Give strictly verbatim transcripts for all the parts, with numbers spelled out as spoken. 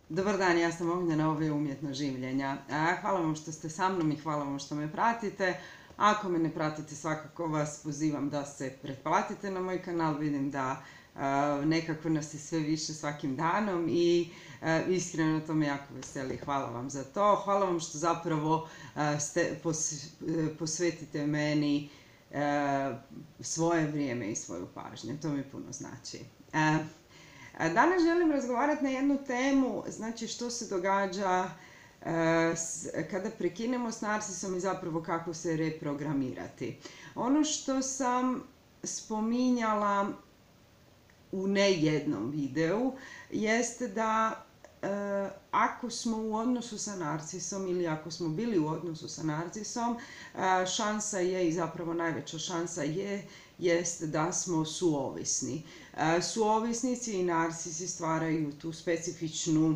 Dobar dan, ja sam Ognjena, ovo je Umjetno življenja. Hvala vam što ste sa mnom i hvala vam što me pratite. Ako me ne pratite, svakako vas pozivam da se pretplatite na moj kanal. Vidim da nekako nas je sve više svakim danom i iskreno to me jako veseli. Hvala vam za to. Hvala vam što zapravo posvetite meni svoje vrijeme i svoju pažnju. To mi puno znači. Danas želim razgovarati na jednu temu, znači što se događa kada prekinemo s narcisom i zapravo kako se reprogramirati. Ono što sam spominjala u ne jednom videu jeste da ako smo u odnosu sa narcisom ili ako smo bili u odnosu sa narcisom, šansa je i zapravo najveća šansa je jest da smo suovisni. Suovisnici i narcisi stvaraju tu specifičnu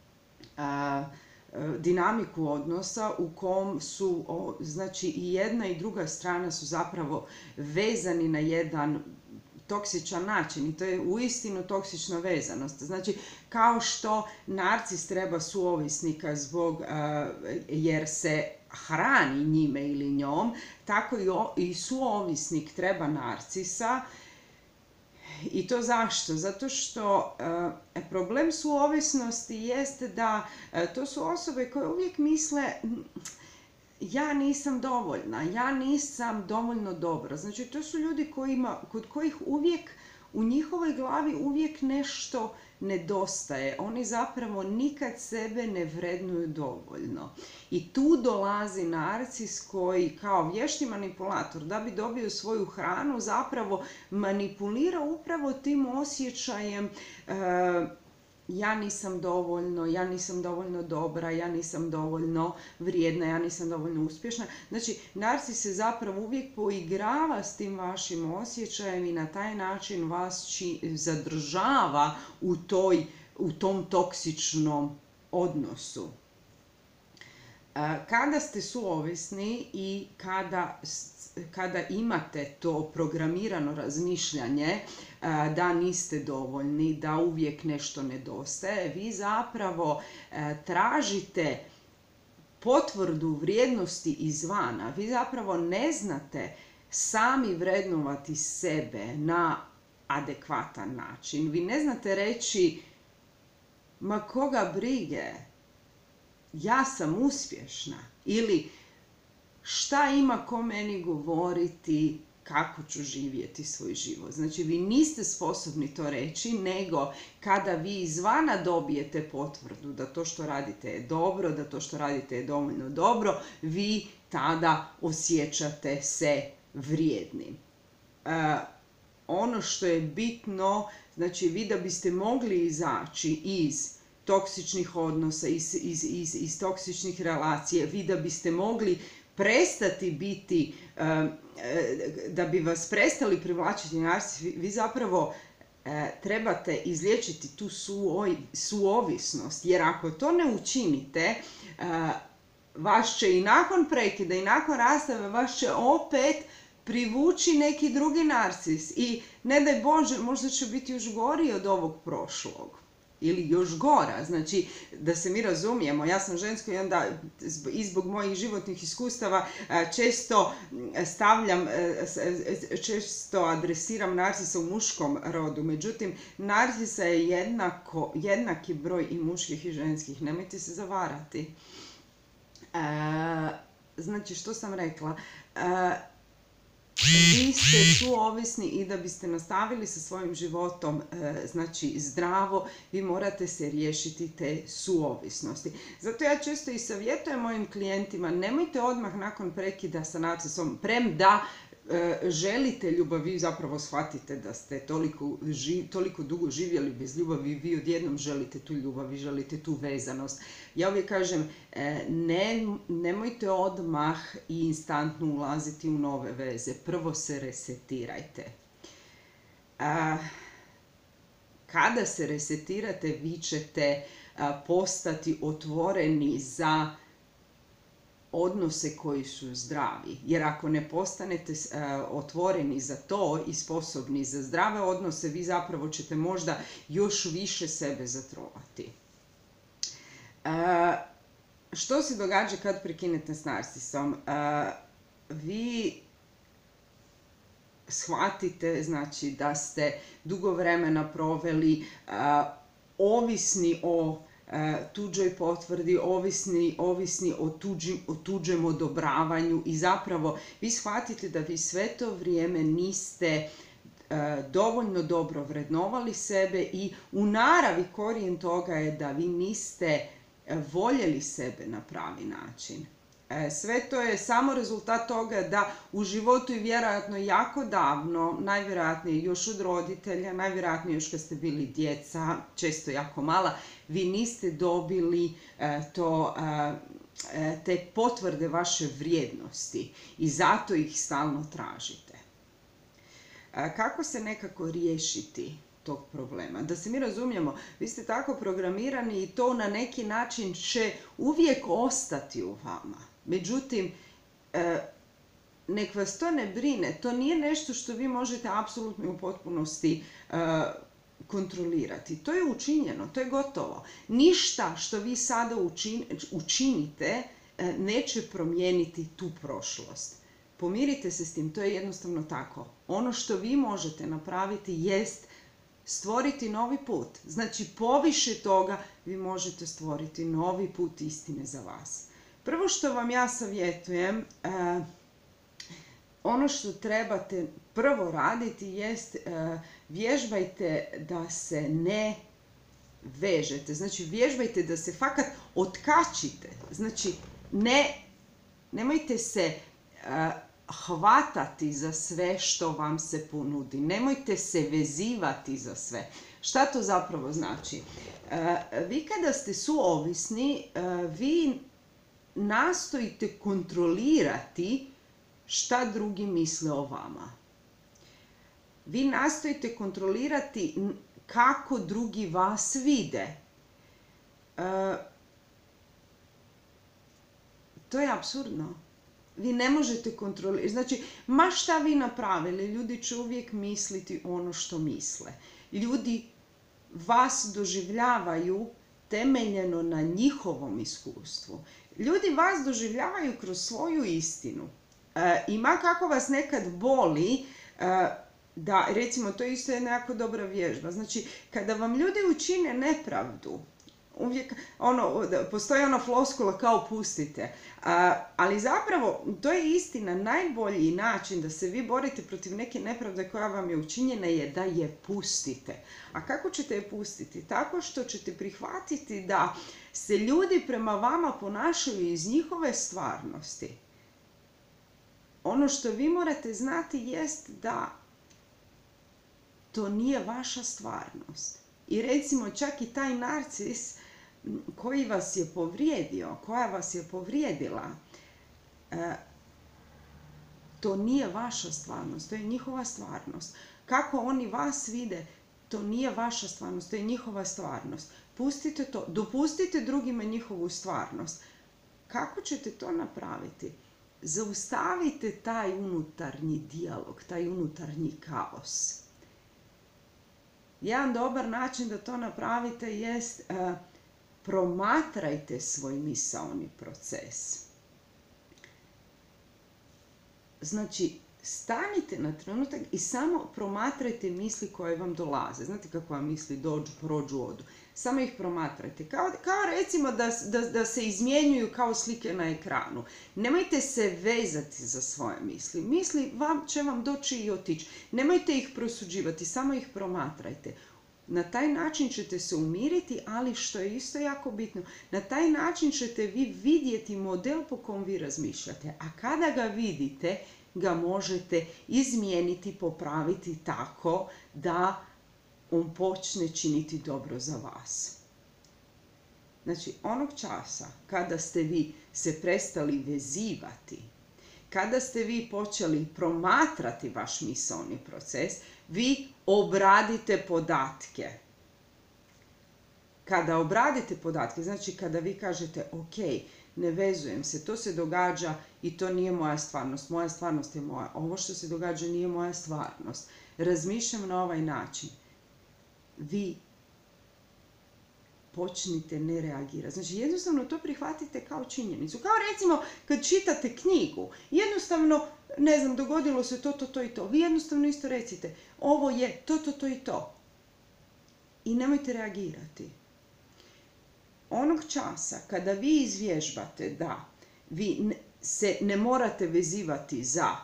dinamiku odnosa u kom su, znači i jedna i druga strana su zapravo vezani na jedan toksičan način i to je uistinu toksična vezanost. Znači, kao što narcis treba suovisnika zbog, jer se hrani njime ili njom, tako i suovisnik treba narcisa. I to zašto? Zato što problem suovisnosti jeste da to su osobe koje uvijek misle ja nisam dovoljna, ja nisam dovoljno dobra. Znači, to su ljudi kojima, kod kojih uvijek u njihovoj glavi uvijek nešto nedostaje. Oni zapravo nikad sebe ne vrednuju dovoljno. I tu dolazi narcis koji kao vješti manipulator, da bi dobio svoju hranu, zapravo manipulira upravo tim osjećajem e, ja nisam dovoljno, ja nisam dovoljno dobra, ja nisam dovoljno vrijedna, ja nisam dovoljno uspješna. Znači, narcis se zapravo uvijek poigrava s tim vašim osjećajem i na taj način vas či, zadržava u, toj, u tom toksičnom odnosu. Kada ste suovisni i kada, kada imate to programirano razmišljanje da niste dovoljni, da uvijek nešto nedostaje, vi zapravo tražite potvrdu vrijednosti izvana. Vi zapravo ne znate sami vrednovati sebe na adekvatan način. Vi ne znate reći ma koga brige, ja sam uspješna, ili šta ima ko meni govoriti kako ću živjeti svoj život. Znači, vi niste sposobni to reći, nego kada vi izvana dobijete potvrdu da to što radite je dobro, da to što radite je dovoljno dobro, vi tada osjećate se vrijednim. E, ono što je bitno, znači vi da biste mogli izaći iz toksičnih odnosa, iz, iz, iz, iz toksičnih relacija, vi da biste mogli prestati biti, da bi vas prestali privlačiti narcisi, vi zapravo trebate izliječiti tu suovisnost, jer ako to ne učinite, vas će i nakon prekida i nakon rastave, vas će opet privući neki drugi narcis i ne daj Bože, možda će biti još gori od ovog prošlog. Ili još gora, znači da se mi razumijemo, ja sam žensko i onda i zbog mojih životnih iskustava često stavljam, često adresiram narcisa u muškom rodu, međutim narcisa je jednako, jednaki broj i muških i ženskih, nemojte se zavarati. E, znači što sam rekla? E, Vi ste suovisni i da biste nastavili sa svojim životom, znači zdravo, vi morate se riješiti te suovisnosti. Zato ja često i savjetujem mojim klijentima, nemojte odmah nakon prekida sa narcisom, premda želite ljubav, vi zapravo shvatite da ste toliko, živ, toliko dugo živjeli bez ljubavi, vi odjednom želite tu ljubav, vi želite tu vezanost. Ja uvijek kažem, ne, nemojte odmah i instantno ulaziti u nove veze, prvo se resetirajte. Kada se resetirate, vi ćete postati otvoreni za odnose koji su zdravi. Jer ako ne postanete uh, otvoreni za to i sposobni za zdrave odnose, vi zapravo ćete možda još više sebe zatrovati. Što se događa kad prekinete s narcisom? Vi shvatite, znači, da ste dugo vremena proveli ovisni o tuđoj potvrdi, ovisni, ovisni o, tuđi, o tuđem odobravanju i zapravo vi shvatite da vi sve to vrijeme niste dovoljno dobro vrednovali sebe i u naravi korijen toga je da vi niste voljeli sebe na pravi način. Sve to je samo rezultat toga da u životu i vjerojatno jako davno, najvjerojatnije još od roditelja, najvjerojatnije još kad ste bili djeca, često jako mala, vi niste dobili to, te potvrde vaše vrijednosti i zato ih stalno tražite. Kako se nekako riješiti tog problema? Da se mi razumijemo, vi ste tako programirani i to na neki način će uvijek ostati u vama. Međutim, nek vas to ne brine, to nije nešto što vi možete apsolutno u potpunosti kontrolirati. To je učinjeno, to je gotovo. Ništa što vi sada učinite neće promijeniti tu prošlost. Pomirite se s tim, to je jednostavno tako. Ono što vi možete napraviti jest stvoriti novi put. Znači, poviše toga vi možete stvoriti novi put istine za vas. Prvo što vam ja savjetujem, eh, ono što trebate prvo raditi jest eh, vježbajte da se ne vežete. Znači, vježbajte da se fakat otkačite. Znači, ne, nemojte se eh, hvatati za sve što vam se ponudi. Nemojte se vezivati za sve. Šta to zapravo znači? Eh, vi kada ste suovisni, eh, vi nastojite kontrolirati šta drugi misle o vama. Vi nastojite kontrolirati kako drugi vas vide. E, to je apsurdno. Vi ne možete kontrolirati. Znači, ma šta vi napravili, ljudi će uvijek misliti ono što misle. Ljudi vas doživljavaju temeljeno na njihovom iskustvu. Ljudi vas doživljavaju kroz svoju istinu. E, I ma kako vas nekad boli, e, da, recimo, to je isto jedna jako dobra vježba. Znači, kada vam ljudi učine nepravdu, uvijek, ono, postoji ona floskula kao pustite. A, ali zapravo, to je istina, najbolji način da se vi borite protiv neke nepravde koja vam je učinjena je da je pustite. A kako ćete je pustiti? Tako što ćete prihvatiti da se ljudi prema vama ponašaju iz njihove stvarnosti. Ono što vi morate znati jest da to nije vaša stvarnost. I recimo čak i taj narcis koji vas je povrijedio, koja vas je povrijedila, to nije vaša stvarnost, to je njihova stvarnost. Kako oni vas vide, to nije vaša stvarnost, to je njihova stvarnost. Pustite to, dopustite drugima njihovu stvarnost. Kako ćete to napraviti? Zaustavite taj unutarnji dijalog, taj unutarnji kaos. Jedan dobar način da to napravite jest uh, promatrajte svoj misaoni proces. Znači, stanite na trenutak i samo promatrajte misli koje vam dolaze. Znate kako vam misli dođu, prođu, odu. Samo ih promatrajte. Kao, kao recimo da, da, da se izmjenjuju kao slike na ekranu. Nemojte se vezati za svoje misli. Misli vam, će vam doći i otići. Nemojte ih prosuđivati, samo ih promatrajte. Na taj način ćete se umiriti, ali što je isto jako bitno, na taj način ćete vi vidjeti model po kom vi razmišljate. A kada ga vidite, ga možete izmijeniti, popraviti tako da on počne činiti dobro za vas. Znači, onog časa kada ste vi se prestali vezivati, kada ste vi počeli promatrati vaš misaoni proces, vi obradite podatke. Kada obradite podatke, znači kada vi kažete ok, ne vezujem se, to se događa i to nije moja stvarnost, moja stvarnost je moja, ovo što se događa nije moja stvarnost, razmišljam na ovaj način. Vi počnite ne reagirati. Znači, jednostavno to prihvatite kao činjenicu. Kao recimo, kad čitate knjigu, jednostavno, ne znam, dogodilo se to, to, to i to. Vi jednostavno isto recite, ovo je to, to, to i to. I nemojte reagirati. Onog časa kada vi izvježbate da vi se ne morate vezivati za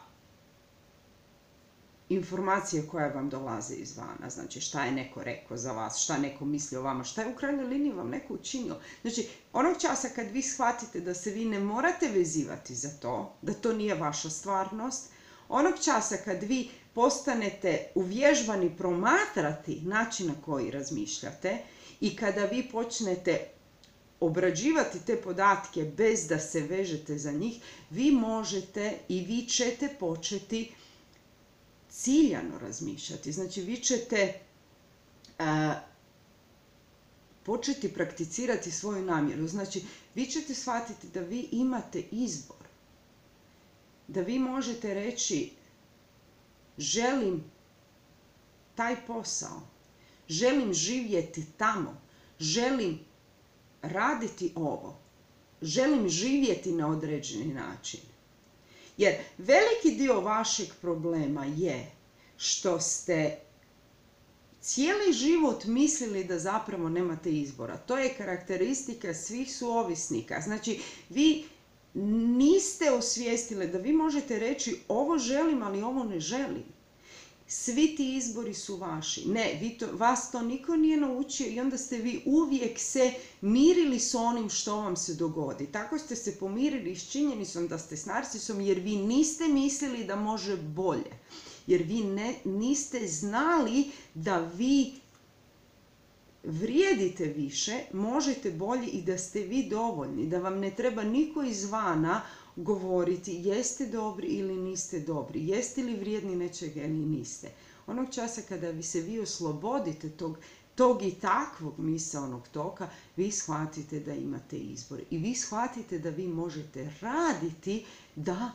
informacije koje vam dolaze izvana, znači šta je neko rekao za vas, šta neko misli o vama, šta je u krajnjoj liniji vam neko učinio. Znači, onog časa kad vi shvatite da se vi ne morate vezivati za to, da to nije vaša stvarnost, onog časa kad vi postanete uvježbani promatrati način na koji razmišljate i kada vi počnete obrađivati te podatke bez da se vežete za njih, vi možete i vi ćete početi ciljano razmišljati. Znači, vi ćete a, početi prakticirati svoju namjeru. Znači, vi ćete shvatiti da vi imate izbor. Da vi možete reći, želim taj posao, želim živjeti tamo, želim raditi ovo, želim živjeti na određeni način. Jer veliki dio vašeg problema je što ste cijeli život mislili da zapravo nemate izbora. To je karakteristika svih suovisnika. Znači, vi niste osvijestili da vi možete reći ovo želim, ali ovo ne želim. Svi ti izbori su vaši. Ne, vi to, vas to niko nije naučio i onda ste vi uvijek se mirili s onim što vam se dogodi. Tako ste se pomirili s činjenicom da ste s narcisom jer vi niste mislili da može bolje. Jer vi ne, niste znali da vi vrijedite više, možete bolje i da ste vi dovoljni. Da vam ne treba niko izvana govoriti jeste dobri ili niste dobri, jeste li vrijedni nečega ili niste. Onog časa kada vi se vi oslobodite tog, tog i takvog misaonog toka, vi shvatite da imate izbor. I vi shvatite da vi možete raditi da,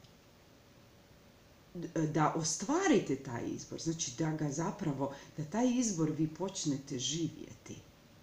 da ostvarite taj izbor. Znači da ga zapravo, da taj izbor vi počnete živjeti.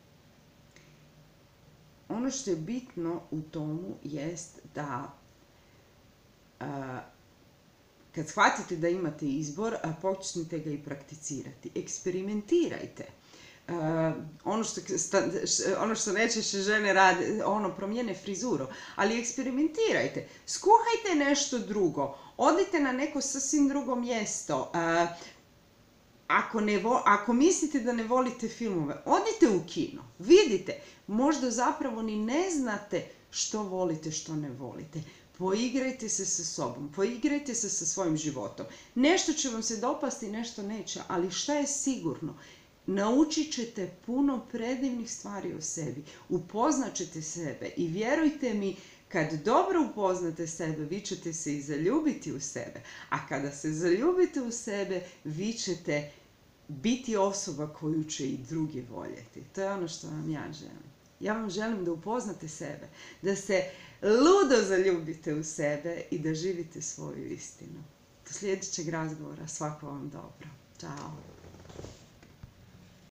Ono što je bitno u tomu jest da a, kad shvatite da imate izbor, a počnite ga i prakticirati. Eksperimentirajte. A, ono, što, ono što najčešće žene rade, ono promijene frizuru, ali eksperimentirajte. Skuhajte nešto drugo. Odite na neko sasvim drugo mjesto. A, Ako, ne vo, ako mislite da ne volite filmove, odite u kino, vidite, možda zapravo ni ne znate što volite, što ne volite. Poigrajte se sa sobom, poigrajte se sa svojim životom. Nešto će vam se dopasti, nešto neće, ali šta je sigurno? Naučit ćete puno predivnih stvari o sebi, upoznat ćete sebe i vjerujte mi, kad dobro upoznate sebe, vi ćete se i zaljubiti u sebe. A kada se zaljubite u sebe, vi ćete biti osoba koju će i drugi voljeti. To je ono što vam ja želim. Ja vam želim da upoznate sebe, da se ludo zaljubite u sebe i da živite svoju istinu. Do sljedećeg razgovora. Svako vam dobro. Ćao.